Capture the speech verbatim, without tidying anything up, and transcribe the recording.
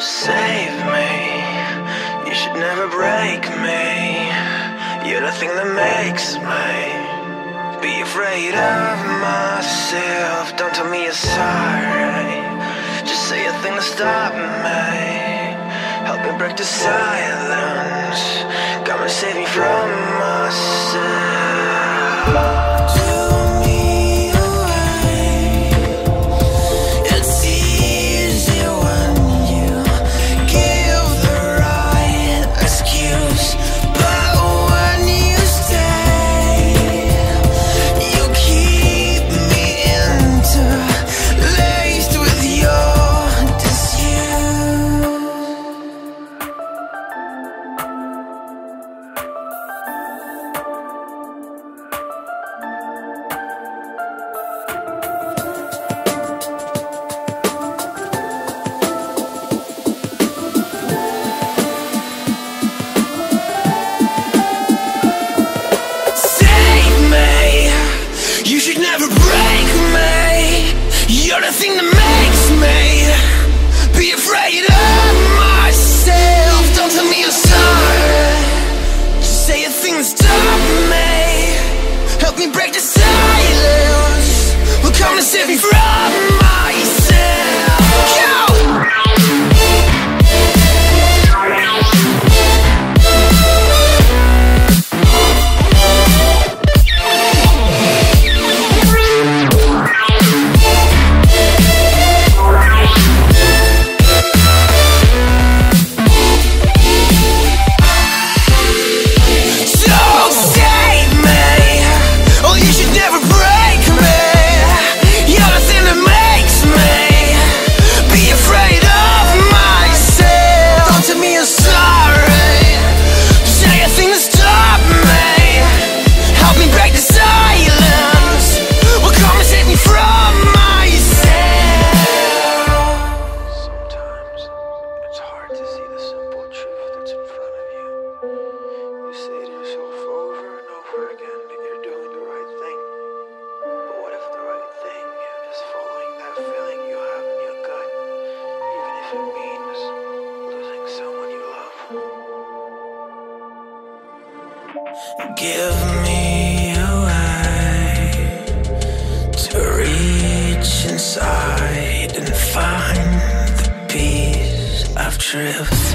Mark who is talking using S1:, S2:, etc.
S1: Save me, you should never break me. You're the thing that makes me be afraid of myself. Don't tell me you're sorry, just say a thing to stop me. Help me break the silence, come and save me from myself. You're the thing that makes me be afraid of myself. Don't tell me you're sorry, just say a thing to stop me. Help me break the silence, will come and save me from myself. Go! Give me a way to reach inside and find the peace I've drifted.